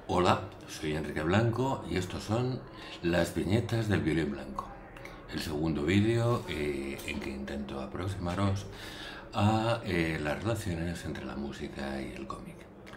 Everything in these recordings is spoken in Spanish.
Hola, soy Enrique Blanco y estos son las viñetas del violín blanco. El segundo vídeo en que intento aproximaros a las relaciones entre la música y el cómic.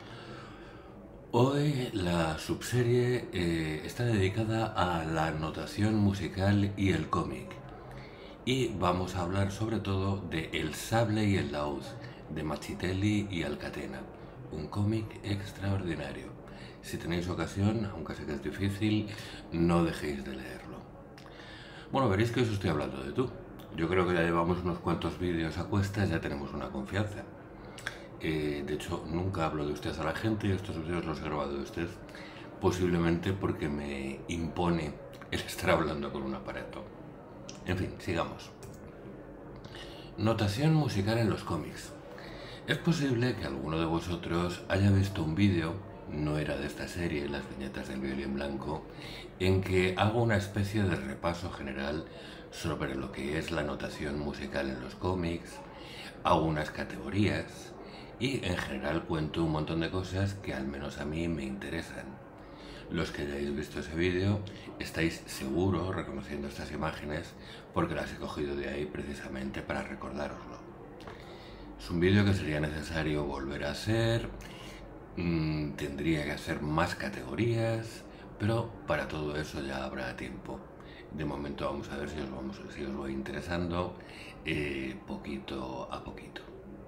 Hoy la subserie está dedicada a la notación musical y el cómic. Y vamos a hablar sobre todo de El sable y el laúd, de Machitelli y Alcatena, un cómic extraordinario. Si tenéis ocasión, aunque sé que es difícil, no dejéis de leerlo. Bueno, veréis que os estoy hablando de tú. Yo creo que ya llevamos unos cuantos vídeos a cuestas, ya tenemos una confianza. De hecho, nunca hablo de usted a la gente y estos vídeos los he grabado de usted, posiblemente porque me impone el estar hablando con un aparato. En fin, sigamos. Notación musical en los cómics. Es posible que alguno de vosotros haya visto un vídeo, no era de esta serie, las viñetas del violín blanco, en que hago una especie de repaso general sobre lo que es la notación musical en los cómics, hago unas categorías y en general cuento un montón de cosas que al menos a mí me interesan. Los que hayáis visto ese vídeo estáis seguros reconociendo estas imágenes porque las he cogido de ahí precisamente para recordároslo. Es un vídeo que sería necesario volver a hacer, tendría que hacer más categorías, pero para todo eso ya habrá tiempo. De momento vamos a ver si os va interesando poquito a poquito.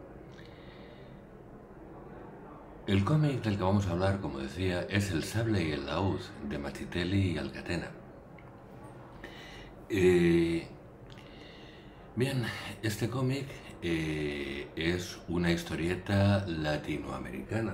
El cómic del que vamos a hablar, como decía, es El sable y el laúd, de Machitelli y Alcatena. Bien, este cómic es una historieta latinoamericana.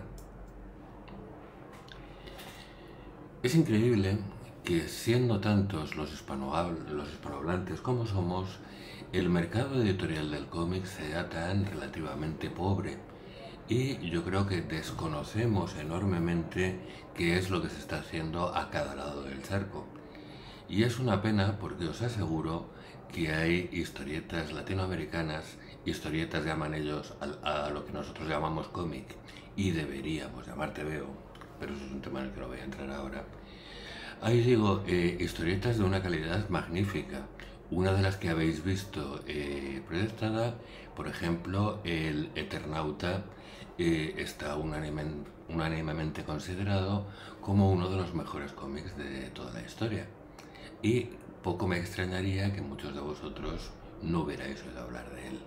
Es increíble que, siendo tantos los hispanohablantes como somos, el mercado editorial del cómic sea tan relativamente pobre. Y yo creo que desconocemos enormemente qué es lo que se está haciendo a cada lado del charco. Y es una pena porque os aseguro que hay historietas latinoamericanas, historietas llaman ellos a lo que nosotros llamamos cómic, y deberíamos llamar TVO, pero eso es un tema en el que no voy a entrar ahora. Ahí digo, historietas de una calidad magnífica. Una de las que habéis visto proyectada, por ejemplo, El Eternauta, está unánimemente considerado como uno de los mejores cómics de toda la historia. Y poco me extrañaría que muchos de vosotros no hubierais oído hablar de él.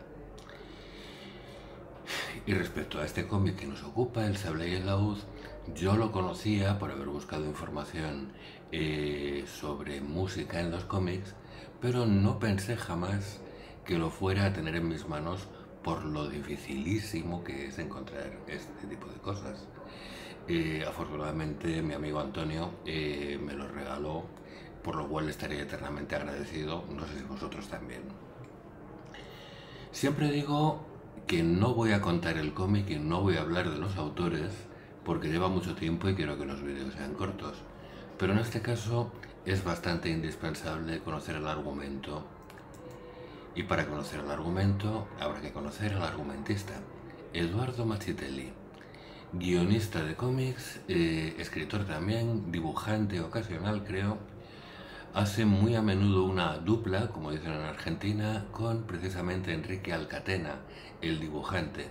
Y respecto a este cómic que nos ocupa, El sable y el laúd, yo lo conocía por haber buscado información sobre música en los cómics, pero no pensé jamás que lo fuera a tener en mis manos por lo dificilísimo que es encontrar este tipo de cosas. Afortunadamente mi amigo Antonio me lo regaló, por lo cual estaré eternamente agradecido, no sé si vosotros también. Siempre digo que no voy a contar el cómic y no voy a hablar de los autores porque lleva mucho tiempo y quiero que los vídeos sean cortos. Pero en este caso es bastante indispensable conocer el argumento. Y para conocer el argumento habrá que conocer al argumentista, Eduardo Machitelli. Guionista de cómics, escritor también, dibujante ocasional creo. Hace muy a menudo una dupla, como dicen en Argentina, con precisamente Enrique Alcatena, el dibujante.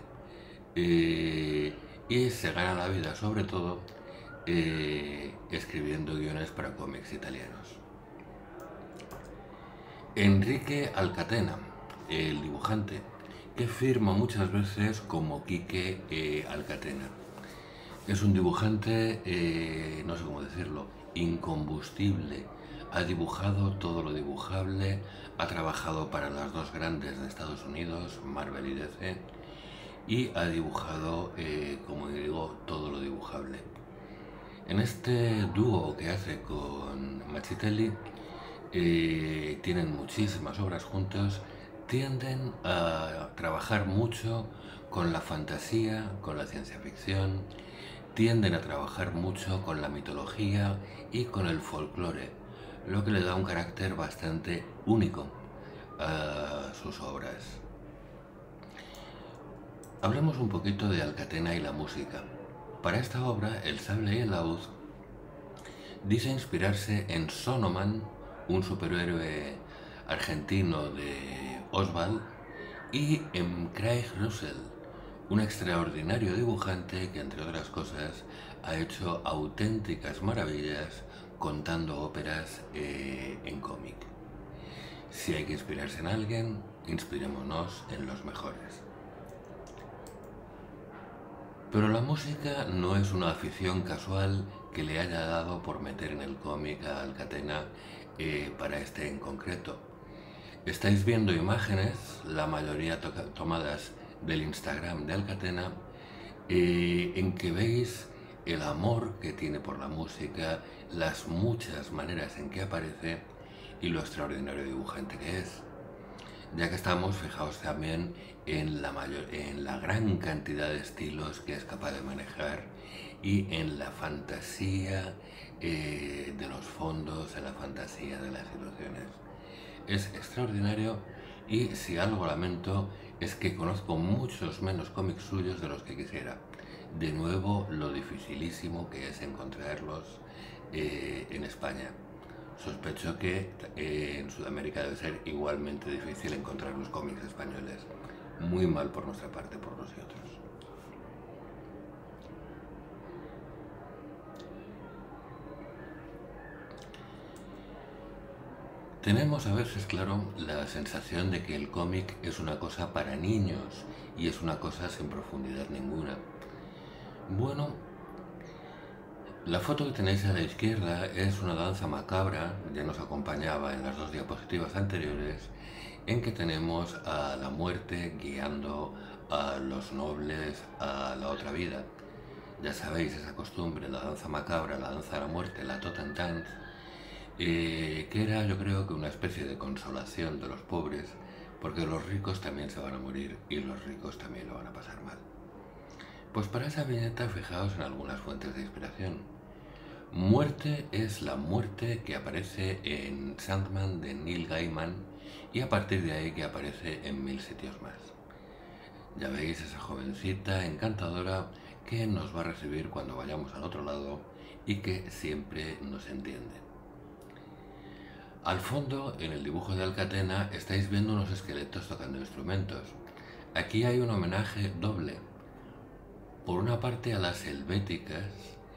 Y se gana la vida sobre todo escribiendo guiones para cómics italianos. Enrique Alcatena, el dibujante, que firma muchas veces como Quique Alcatena. Es un dibujante, no sé cómo decirlo, incombustible. Ha dibujado todo lo dibujable, ha trabajado para las dos grandes de Estados Unidos, Marvel y DC, y ha dibujado, como digo, todo lo dibujable. En este dúo que hace con Machitelli, tienen muchísimas obras juntos, tienden a trabajar mucho con la fantasía, con la ciencia ficción, tienden a trabajar mucho con la mitología y con el folclore, lo que le da un carácter bastante único a sus obras. Hablemos un poquito de Alcatena y la música. Para esta obra, El sable y el laúd, dice inspirarse en Sonoman, un superhéroe argentino de Oswald, y en Craig Russell, un extraordinario dibujante que, entre otras cosas, ha hecho auténticas maravillas contando óperas en cómic. Si hay que inspirarse en alguien, inspirémonos en los mejores. Pero la música no es una afición casual que le haya dado por meter en el cómic a Alcatena para este en concreto. Estáis viendo imágenes, la mayoría tomadas del Instagram de Alcatena, en que veis el amor que tiene por la música, las muchas maneras en que aparece y lo extraordinario dibujante que es. Ya que estamos, fijaos también en la gran cantidad de estilos que es capaz de manejar y en la fantasía de los fondos, en la fantasía de las situaciones. Es extraordinario y si algo lamento es que conozco muchos menos cómics suyos de los que quisiera. De nuevo, lo dificilísimo que es encontrarlos en España. Sospecho que en Sudamérica debe ser igualmente difícil encontrar los cómics españoles. Muy mal por nuestra parte, por nosotros. Tenemos a veces, claro, la sensación de que el cómic es una cosa para niños y es una cosa sin profundidad ninguna. Bueno, la foto que tenéis a la izquierda es una danza macabra, ya nos acompañaba en las dos diapositivas anteriores, en que tenemos a la muerte guiando a los nobles a la otra vida. Ya sabéis esa costumbre, la danza macabra, la danza de la muerte, la Totem Dance, que era, yo creo, que una especie de consolación de los pobres, porque los ricos también se van a morir y los ricos también lo van a pasar mal. Pues para esa viñeta fijaos en algunas fuentes de inspiración. Muerte es la muerte que aparece en Sandman de Neil Gaiman y a partir de ahí que aparece en 1000 sitios más. Ya veis esa jovencita encantadora que nos va a recibir cuando vayamos al otro lado y que siempre nos entiende. Al fondo, en el dibujo de Alcatena, estáis viendo unos esqueletos tocando instrumentos. Aquí hay un homenaje doble. Por una parte a las helvéticas,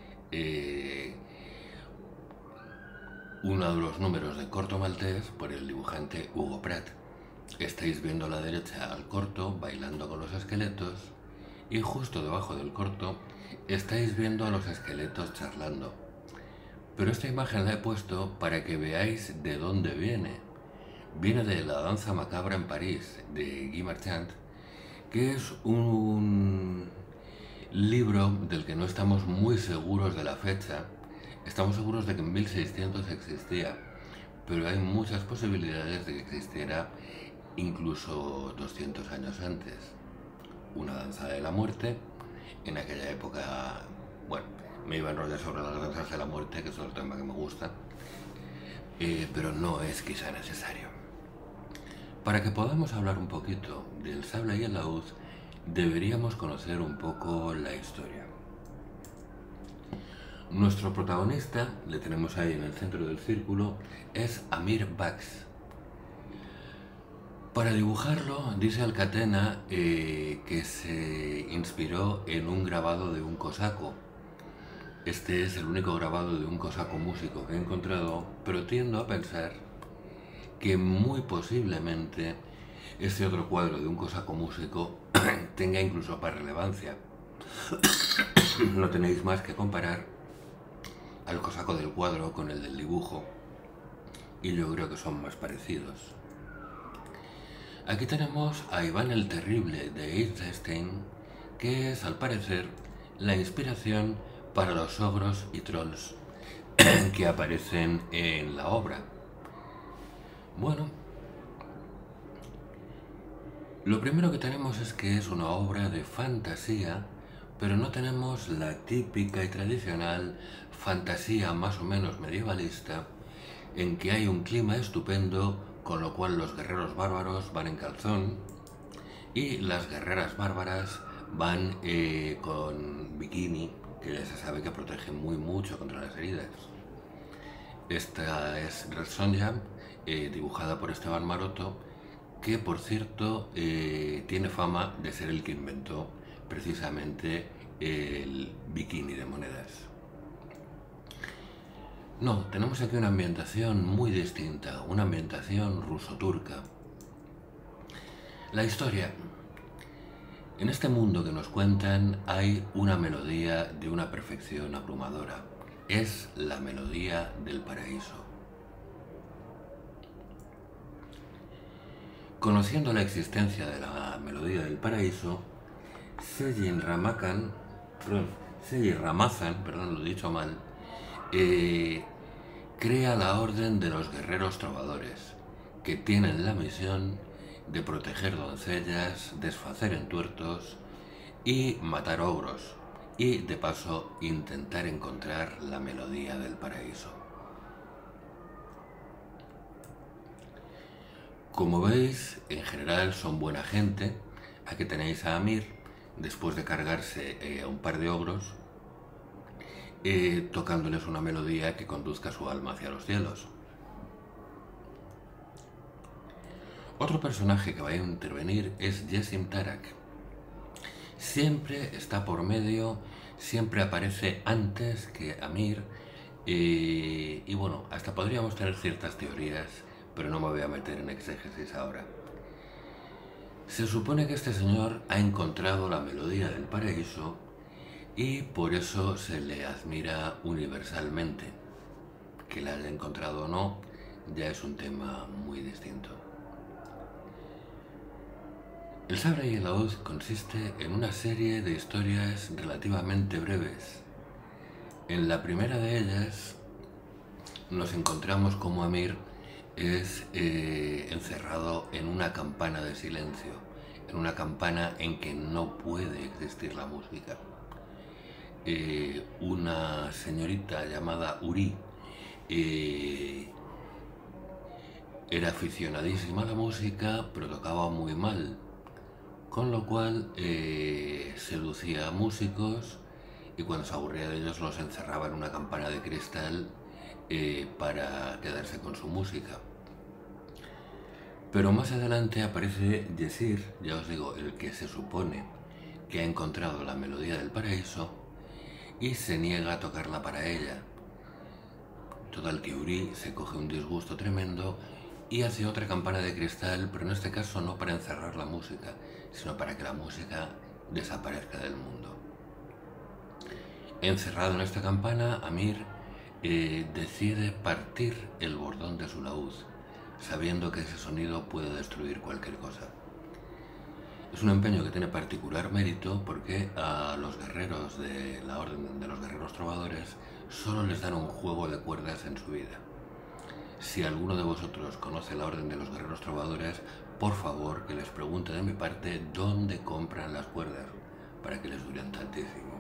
uno de los números de Corto Maltés por el dibujante Hugo Pratt. Estáis viendo a la derecha al corto bailando con los esqueletos y justo debajo del corto estáis viendo a los esqueletos charlando. Pero esta imagen la he puesto para que veáis de dónde viene. Viene de La danza macabra en París, de Guy Marchand, que es un libro del que no estamos muy seguros de la fecha. Estamos seguros de que en 1600 existía, pero hay muchas posibilidades de que existiera incluso 200 años antes. Una danza de la muerte, en aquella época, bueno, me iba a enrollar sobre las danzas de la muerte, que es otro tema que me gusta, pero no es quizá necesario. Para que podamos hablar un poquito del sable y el laúd, deberíamos conocer un poco la historia. Nuestro protagonista, le tenemos ahí en el centro del círculo, es Amir Bax. Para dibujarlo, dice Alcatena que se inspiró en un grabado de un cosaco. Este es el único grabado de un cosaco músico que he encontrado, pero tiendo a pensar que muy posiblemente este otro cuadro de un cosaco músico tenga incluso para relevancia. No tenéis más que comparar al cosaco del cuadro con el del dibujo y yo creo que son más parecidos. Aquí tenemos a Iván el Terrible de Eisenstein, que es al parecer la inspiración para los ogros y trolls que aparecen en la obra. Bueno, lo primero que tenemos es que es una obra de fantasía, pero no tenemos la típica y tradicional fantasía más o menos medievalista en que hay un clima estupendo, con lo cual los guerreros bárbaros van en calzón y las guerreras bárbaras van con bikini, que ya se sabe que protege mucho contra las heridas. Esta es Red Sonja, dibujada por Esteban Maroto, que por cierto tiene fama de ser el que inventó precisamente el bikini de monedas. No, tenemos aquí una ambientación muy distinta, una ambientación ruso-turca. La historia. En este mundo que nos cuentan hay una melodía de una perfección abrumadora. Es la melodía del paraíso. Conociendo la existencia de la melodía del paraíso, Seiji Ramazan, lo he dicho mal, crea la Orden de los Guerreros Trovadores, que tienen la misión de proteger doncellas, desfacer entuertos y matar ogros, y de paso intentar encontrar la melodía del paraíso. Como veis, en general son buena gente. Aquí tenéis a Amir, después de cargarse a un par de ogros, tocándoles una melodía que conduzca su alma hacia los cielos. Otro personaje que va a intervenir es Jessim Tarak. Siempre está por medio, siempre aparece antes que Amir, y bueno, hasta podríamos tener ciertas teorías, pero no me voy a meter en exégesis ahora. Se supone que este señor ha encontrado la melodía del paraíso y por eso se le admira universalmente. Que la haya encontrado o no ya es un tema muy distinto. El Sabre y el Laúd consiste en una serie de historias relativamente breves. En la primera de ellas nos encontramos como Amir es encerrado en una campana de silencio, en una campana en que no puede existir la música. Una señorita llamada Uri era aficionadísima a la música, pero tocaba muy mal, con lo cual seducía a músicos y cuando se aburría de ellos los encerraba en una campana de cristal para quedarse con su música. Pero más adelante aparece Yesir, ya os digo, el que se supone que ha encontrado la melodía del paraíso y se niega a tocarla para ella. Total que Uri se coge un disgusto tremendo y hace otra campana de cristal, pero en este caso no para encerrar la música, sino para que la música desaparezca del mundo. Encerrado en esta campana, Amir decide partir el bordón de su laúd, sabiendo que ese sonido puede destruir cualquier cosa. Es un empeño que tiene particular mérito porque a los guerreros de la Orden de los Guerreros Trovadores solo les dan un juego de cuerdas en su vida. Si alguno de vosotros conoce la Orden de los Guerreros Trovadores, por favor que les pregunte de mi parte dónde compran las cuerdas para que les duren tantísimo.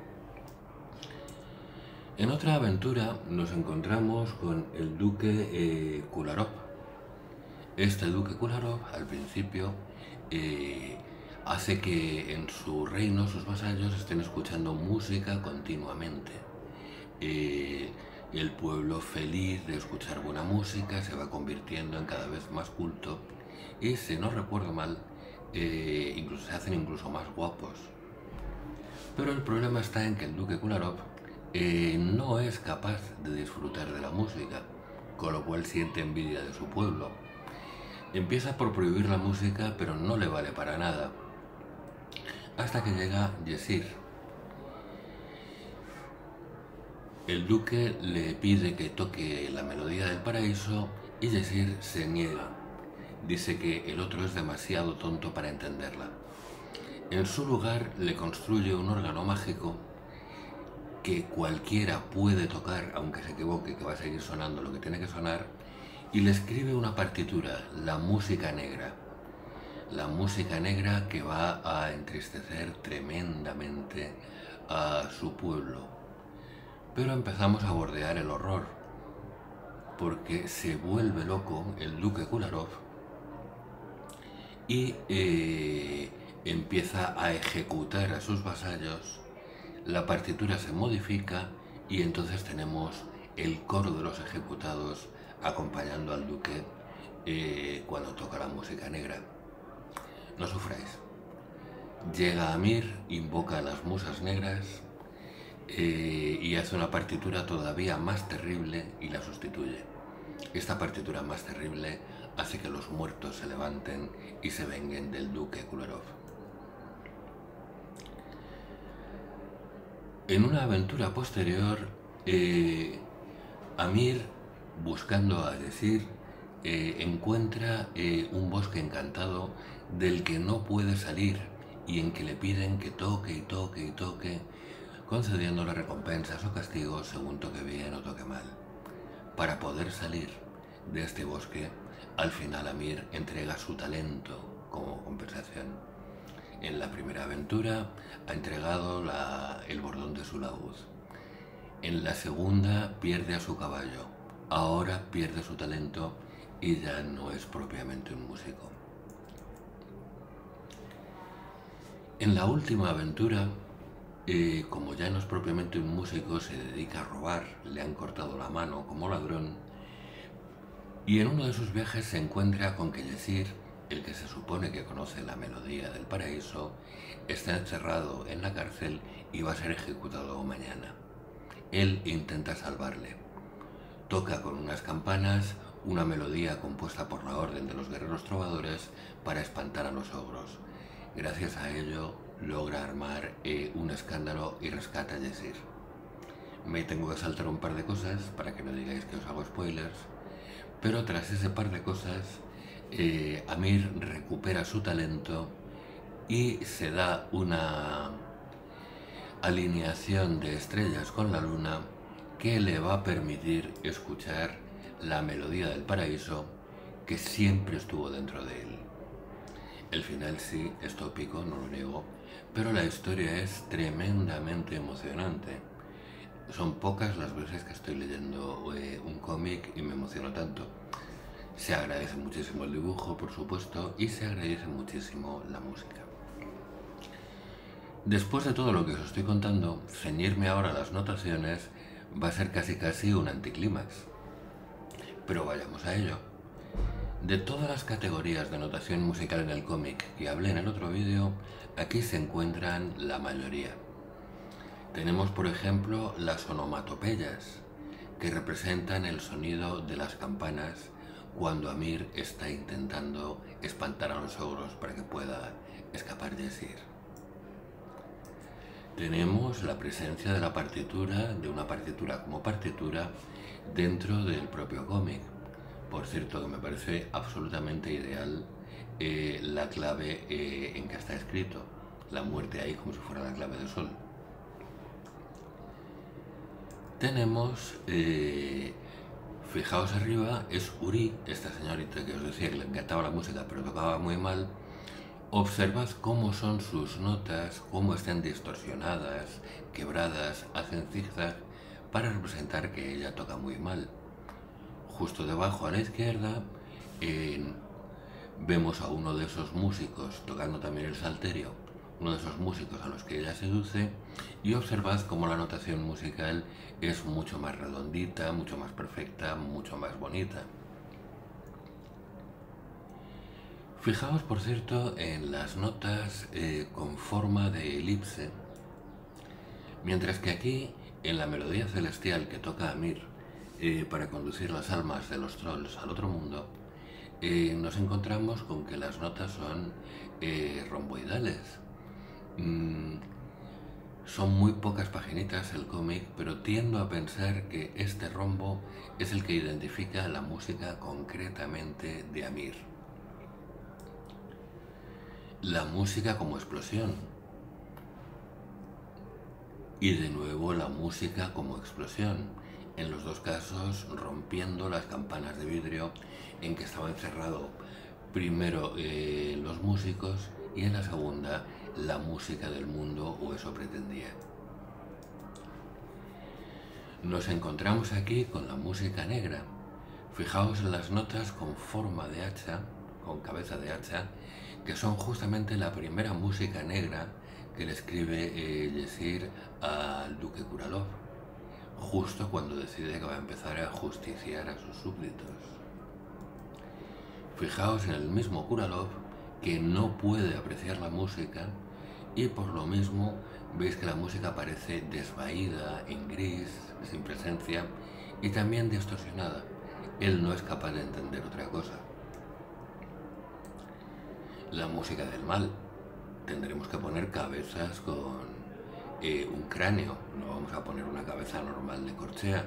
En otra aventura nos encontramos con el duque Kularov. Este duque Kularov al principio hace que en su reino sus vasallos estén escuchando música continuamente. El pueblo, feliz de escuchar buena música, se va convirtiendo en cada vez más culto y, si no recuerdo mal, incluso se hacen incluso más guapos. Pero el problema está en que el duque Kularov no es capaz de disfrutar de la música, con lo cual siente envidia de su pueblo. Empieza por prohibir la música, pero no le vale para nada, hasta que llega Yesir. El duque le pide que toque la melodía del paraíso y Yesir se niega. Dice que el otro es demasiado tonto para entenderla. En su lugar le construye un órgano mágico que cualquiera puede tocar, aunque se equivoque, que va a seguir sonando lo que tiene que sonar, y le escribe una partitura, la música negra. La música negra que va a entristecer tremendamente a su pueblo. Pero empezamos a bordear el horror, porque se vuelve loco el duque Kularov y empieza a ejecutar a sus vasallos. La partitura se modifica y entonces tenemos el coro de los ejecutados acompañando al duque cuando toca la música negra. No sufráis. Llega Amir, invoca a las musas negras y hace una partitura todavía más terrible y la sustituye. Esta partitura más terrible hace que los muertos se levanten y se venguen del duque Kullerov. En una aventura posterior, Amir, buscando a Yezir, encuentra un bosque encantado del que no puede salir y en que le piden que toque y toque y toque, concediéndole recompensas o castigos según toque bien o toque mal. Para poder salir de este bosque, al final Amir entrega su talento como compensación. En la primera aventura ha entregado el bordón de su laúd. En la segunda pierde a su caballo. Ahora pierde su talento y ya no es propiamente un músico. En la última aventura, como ya no es propiamente un músico, se dedica a robar, le han cortado la mano como ladrón, y en uno de sus viajes se encuentra con que Yezir, el que se supone que conoce la melodía del paraíso, está encerrado en la cárcel y va a ser ejecutado mañana. Él intenta salvarle. Toca con unas campanas una melodía compuesta por la Orden de los Guerreros Trovadores para espantar a los ogros. Gracias a ello logra armar un escándalo y rescata a Yezir. Me tengo que saltar un par de cosas para que no digáis que os hago spoilers, pero tras ese par de cosas Amir recupera su talento y se da una alineación de estrellas con la luna que le va a permitir escuchar la melodía del paraíso que siempre estuvo dentro de él. El final sí es tópico, no lo niego, pero la historia es tremendamente emocionante. Son pocas las veces que estoy leyendo un cómic y me emociono tanto. Se agradece muchísimo el dibujo, por supuesto, y se agradece muchísimo la música. Después de todo lo que os estoy contando, ceñirme ahora a las notaciones va a ser casi un anticlímax. Pero vayamos a ello. De todas las categorías de notación musical en el cómic que hablé en el otro vídeo, aquí se encuentran la mayoría. Tenemos, por ejemplo, las onomatopeyas, que representan el sonido de las campanas cuando Amir está intentando espantar a los ogros para que pueda escapar Yezir. Tenemos la presencia de la partitura, de una partitura como partitura, dentro del propio cómic. Por cierto, que me parece absolutamente ideal la clave en que está escrito. La muerte ahí como si fuera la clave de sol. Tenemos, fijaos arriba, es Uri, esta señorita que os decía que le encantaba la música pero tocaba muy mal. Observad cómo son sus notas, cómo están distorsionadas, quebradas, hacen zigzag para representar que ella toca muy mal. Justo debajo a la izquierda vemos a uno de esos músicos tocando también el salterio, uno de esos músicos a los que ella seduce, y observad cómo la notación musical es mucho más redondita, mucho más perfecta, mucho más bonita. Fijaos, por cierto, en las notas con forma de elipse, mientras que aquí, en la melodía celestial que toca Amir para conducir las almas de los trolls al otro mundo, nos encontramos con que las notas son romboidales. Son muy pocas paginitas el cómic, pero tiendo a pensar que este rombo es el que identifica la música concretamente de Amir. La música como explosión. Y de nuevo la música como explosión. En los dos casos rompiendo las campanas de vidrio en que estaba encerrado primero los músicos y en la segunda la música del mundo, o eso pretendía. Nos encontramos aquí con la música negra. Fijaos en las notas con forma de hacha, con cabeza de hacha, que son justamente la primera música negra que le escribe Yezir al duque Kullerov. justo cuando decide que va a empezar a justiciar a sus súbditos. Fijaos en el mismo Kuralov, que no puede apreciar la música y por lo mismo veis que la música parece desvaída, en gris, sin presencia y también distorsionada. Él no es capaz de entender otra cosa. La música del mal. Tendremos que poner cabezas con un cráneo, no vamos a poner una cabeza normal de corchea.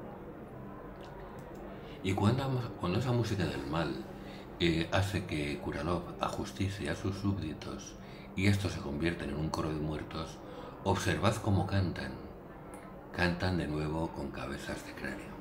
Y cuando esa música del mal hace que Kuralov ajusticie a sus súbditos y estos se convierten en un coro de muertos, observad cómo cantan. Cantan de nuevo con cabezas de cráneo.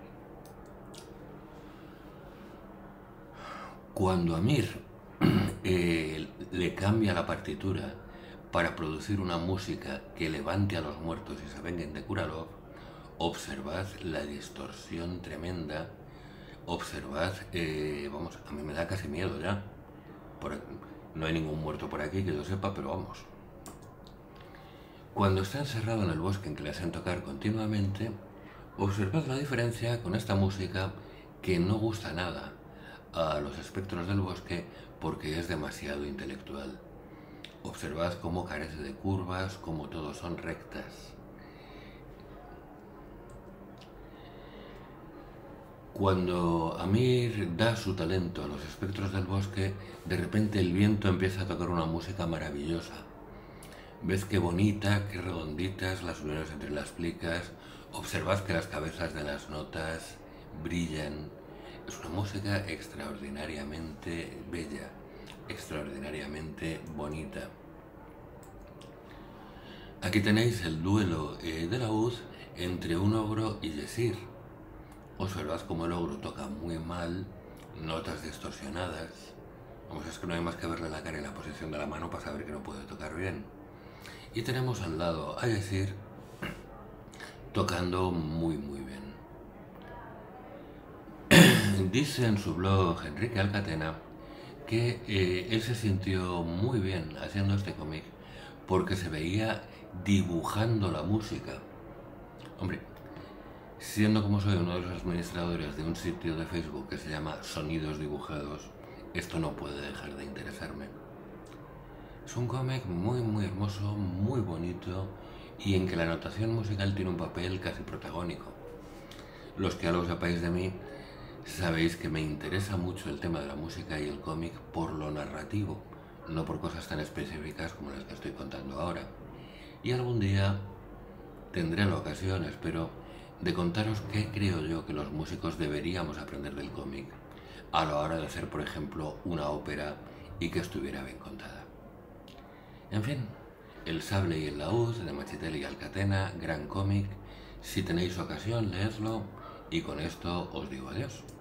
Cuando Amir le cambia la partitura para producir una música que levante a los muertos y se vengan de Kuralov, observad la distorsión tremenda. Observad, vamos, a mí me da casi miedo ya. No hay ningún muerto por aquí que yo sepa, pero vamos. Cuando está encerrado en el bosque en que le hacen tocar continuamente, observad la diferencia con esta música que no gusta nada a los espectros del bosque porque es demasiado intelectual. Observad cómo carece de curvas, cómo todos son rectas. Cuando Amir da su talento a los espectros del bosque, de repente el viento empieza a tocar una música maravillosa. Ves qué bonita, qué redonditas las uniones entre las plicas. Observad que las cabezas de las notas brillan. Es una música extraordinariamente bella, extraordinariamente bonita. Aquí tenéis el duelo de laúd entre un ogro y Yesir. Observad cómo el ogro toca muy mal, notas distorsionadas. Vamos, es que no hay más que verle la cara y la posición de la mano para saber que no puede tocar bien. Y tenemos al lado a Yesir tocando muy bien. Dice en su blog Enrique Alcatena que él se sintió muy bien haciendo este cómic porque se veía dibujando la música. Hombre, siendo como soy uno de los administradores de un sitio de Facebook que se llama Sonidos Dibujados, esto no puede dejar de interesarme. Es un cómic muy hermoso, muy bonito y en que la notación musical tiene un papel casi protagónico. Los que algo sepáis de mí sabéis que me interesa mucho el tema de la música y el cómic por lo narrativo, no por cosas tan específicas como las que estoy contando ahora. Y algún día tendré la ocasión, espero, de contaros qué creo yo que los músicos deberíamos aprender del cómic a la hora de hacer, por ejemplo, una ópera y que estuviera bien contada. En fin, El sable y el laúd de Machitelli y Alcatena, gran cómic. Si tenéis ocasión, leedlo y con esto os digo adiós.